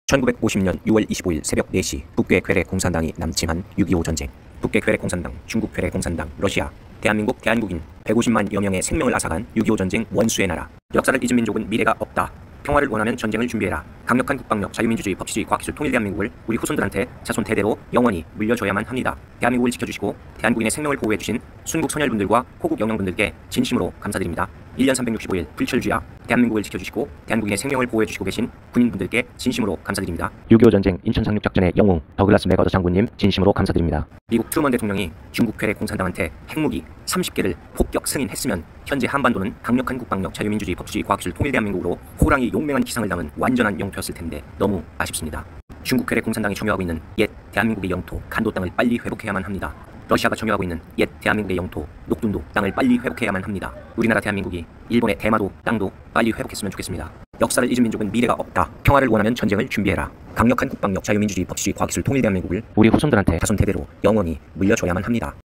1950년 6월 25일 새벽 4시 북괴 괴뢰 공산당이 남침한 6.25 전쟁. 북괴 괴뢰 공산당, 중국 괴뢰 공산당, 러시아, 대한민국, 대한국인 150만여 명의 생명을 앗아간 6.25 전쟁 원수의 나라. 역사를 잊은 민족은 미래가 없다. 평화를 원하면 전쟁을 준비해라. 강력한 국방력, 자유민주주의, 법치주의, 과학기술, 통일 대한민국을 우리 후손들한테 자손 대대로 영원히 물려줘야만 합니다. 대한민국을 지켜주시고 대한국인의 생명을 보호해주신 순국 선열분들과 호국 영령분들께 진심으로 감사드립니다. 1년 365일 불철주야 대한민국을 지켜주시고 대한국인의 생명을 보호해주시고 계신 군인분들께 진심으로 감사드립니다. 6.25 전쟁 인천 상륙작전의 영웅 더글라스 맥어더 장군님 진심으로 감사드립니다. 미국 트루먼 대통령이 중국 괴뢰 공산당한테 핵무기 30개를 폭격 승인했으면 현재 한반도는 강력한 국방력, 자유민주주의, 법치주의, 과학기술, 통일 대한민국으로 호랑이 용맹한 기상을 담은 완전한 영토였을 텐데 너무 아쉽습니다. 중국 괴뢰 공산당이 점유하고 있는 옛 대한민국의 영토 간도 땅을 빨리 회복해야만 합니다. 러시아가 점유하고 있는 옛 대한민국의 영토 녹둔도 땅을 빨리 회복해야만 합니다. 우리나라 대한민국이 일본의 대마도 땅도 빨리 회복했으면 좋겠습니다. 역사를 잊은 민족은 미래가 없다. 평화를 원하면 전쟁을 준비해라. 강력한 국방력, 자유민주주의, 법치주의, 과학기술, 통일 대한민국을 우리 후손들한테 자손 대대로 영원히 물려줘야만 합니다.